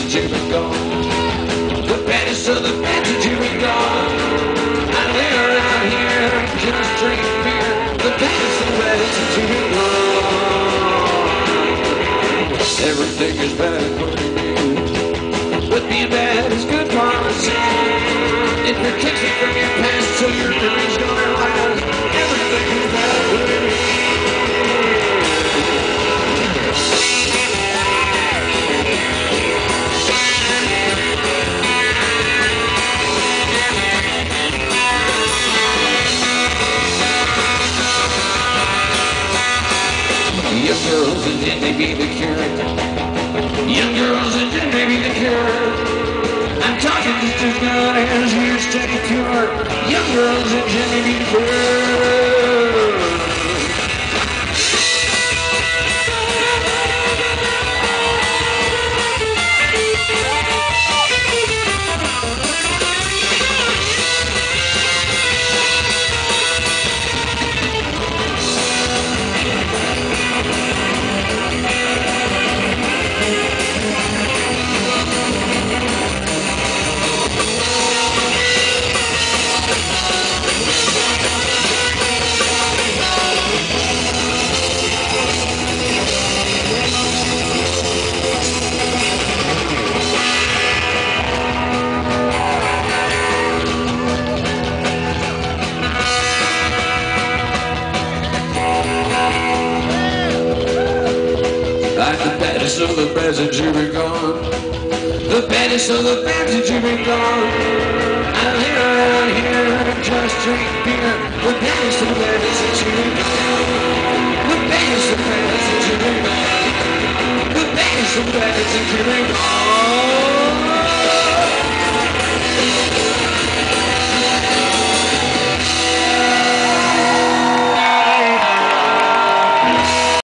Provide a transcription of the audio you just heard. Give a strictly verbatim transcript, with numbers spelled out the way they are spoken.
since you've been gone. The baddest of the bad since you've been gone. I lay around here and just drink beer. The baddest of the bad since you've been gone. Everything is bad for me, but being bad is good policy. It protects you from your past so your memories don't last. Everything is bad for me. Young girls and gin may be the cure. Young girls and gin may be the cure. I'm talking just as good as your steady cure. Young girls and gin may be the cure. The baddest of the bad since you've been gone. The baddest of the bad since you've been gone. I lay around here and just drink beer. The baddest of the bad since you've been gone. The baddest of the bad since you've been gone. The baddest of the bad since you've been gone.